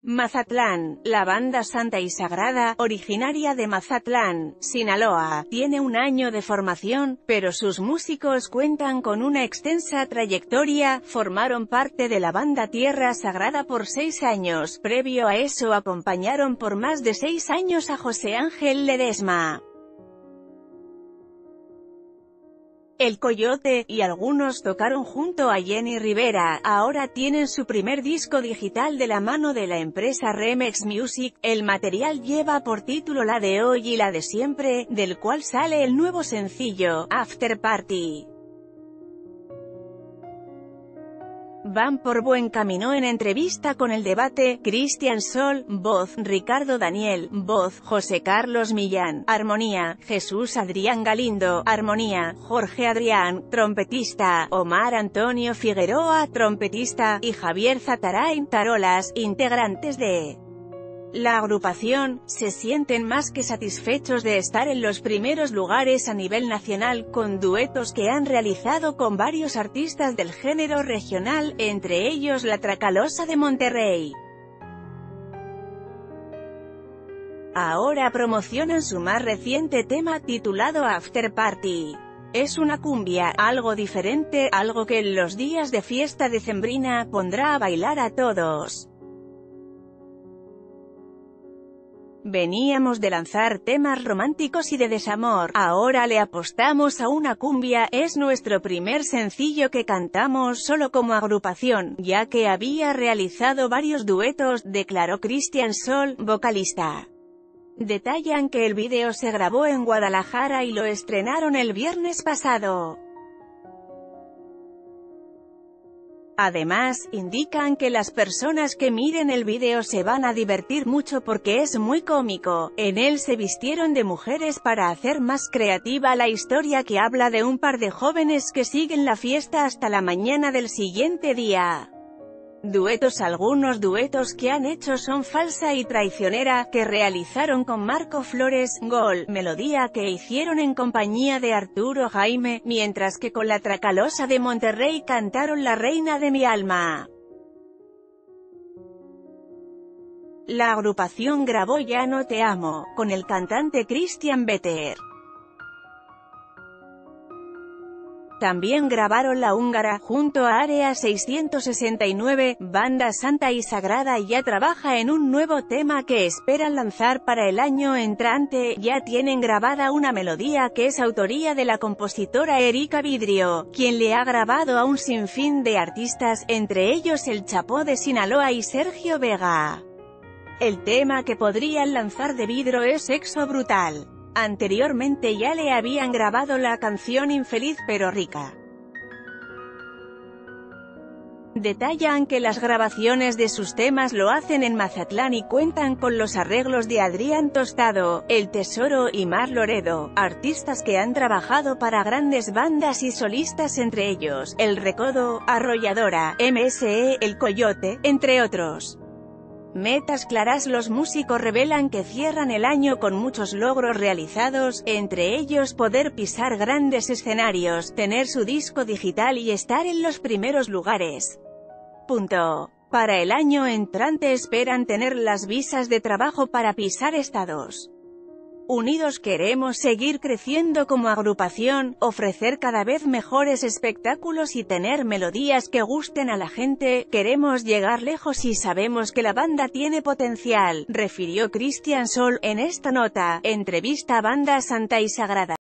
Mazatlán. La banda Santa y Sagrada, originaria de Mazatlán, Sinaloa, tiene un año de formación, pero sus músicos cuentan con una extensa trayectoria. Formaron parte de la banda Tierra Sagrada por 6 años, previo a eso acompañaron por más de 6 años a José Ángel Ledesma, El Coyote, y algunos tocaron junto a Jenny Rivera. Ahora tienen su primer disco digital de la mano de la empresa Remix Music. El material lleva por título La de hoy y la de siempre, del cual sale el nuevo sencillo, After Party. Van por buen camino. En entrevista con El Debate, Cristian Sol, voz, Ricardo Daniel, voz, José Carlos Millán, armonía, Jesús Adrián Galindo, armonía, Jorge Adrián, trompetista, Omar Antonio Figueroa, trompetista, y Javier Zatarain, tarolas, integrantes de la agrupación, se sienten más que satisfechos de estar en los primeros lugares a nivel nacional, con duetos que han realizado con varios artistas del género regional, entre ellos La Tracalosa de Monterrey. Ahora promocionan su más reciente tema, titulado After Party. Es una cumbia, algo diferente, algo que en los días de fiesta decembrina pondrá a bailar a todos. Veníamos de lanzar temas románticos y de desamor, ahora le apostamos a una cumbia. Es nuestro primer sencillo que cantamos solo como agrupación, ya que había realizado varios duetos, declaró Cristian Sol, vocalista. Detallan que el vídeo se grabó en Guadalajara y lo estrenaron el viernes pasado. Además, indican que las personas que miren el vídeo se van a divertir mucho porque es muy cómico. En él se vistieron de mujeres para hacer más creativa la historia, que habla de un par de jóvenes que siguen la fiesta hasta la mañana del siguiente día. Duetos. Algunos duetos que han hecho son Falsa y Traicionera, que realizaron con Marco Flores, Gol, melodía que hicieron en compañía de Arturo Jaime, mientras que con La Tracalosa de Monterrey cantaron La Reina de mi Alma. La agrupación grabó Ya no te amo, con el cantante Christian Vetter. También grabaron La Húngara, junto a Área 669, banda Santa y Sagrada ya trabaja en un nuevo tema que esperan lanzar para el año entrante. Ya tienen grabada una melodía que es autoría de la compositora Erika Vidrio, quien le ha grabado a un sinfín de artistas, entre ellos El Chapo de Sinaloa y Sergio Vega. El tema que podrían lanzar de Vidrio es Sexo Brutal. Anteriormente ya le habían grabado la canción Infeliz pero rica. Detallan que las grabaciones de sus temas lo hacen en Mazatlán y cuentan con los arreglos de Adrián Tostado, El Tesoro y Mar Loredo, artistas que han trabajado para grandes bandas y solistas, entre ellos El Recodo, Arrolladora, MSE, El Coyote, entre otros. Metas claras. Los músicos revelan que cierran el año con muchos logros realizados, entre ellos poder pisar grandes escenarios, tener su disco digital y estar en los primeros lugares. Para el año entrante esperan tener las visas de trabajo para pisar estados unidos. Queremos seguir creciendo como agrupación, ofrecer cada vez mejores espectáculos y tener melodías que gusten a la gente. Queremos llegar lejos y sabemos que la banda tiene potencial, refirió Cristian Sol. En esta nota, entrevista a banda Santa y Sagrada.